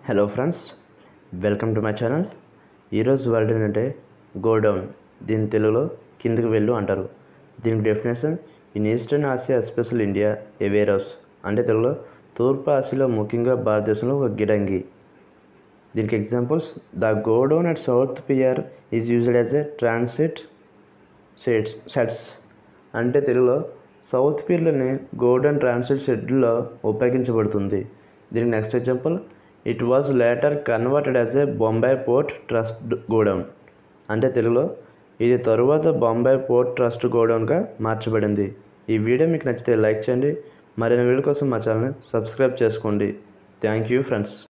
Hello friends, welcome to my channel. ఈరోజు word ఏంటంటే godown. దీని తెలుగులో కిందకి వెళ్ళు అంటారు. దీనికి definition: in eastern Asia especially India a warehouse. అంటే తెలుగులో తూర్పు ఆసియాలో ముఖ్యంగా భారతదేశంలో ఒక గిడంగి. దీనికి examples: the godown at south pier is used as a transit sheds. అంటే తెలుగులో సౌత్ పియర్లోని గోడౌన్ ట్రాన్సిట్ షెడ్లో ఉపయోగించబడుతుంది. దీనికి next example: it was later converted as a Bombay port trust godown. అంటే తెలుగులో ఇది తరువాత బొంబాయి పోర్ట్ ట్రస్ట్ గోడౌన్గా మార్చబడింది. ఈ వీడియో మీకు నచ్చితే లైక్ చేయండి. మరిన్ని వీడియో కోసం మా ఛానల్ని సబ్స్క్రైబ్ చేసుకోండి. Thank you friends.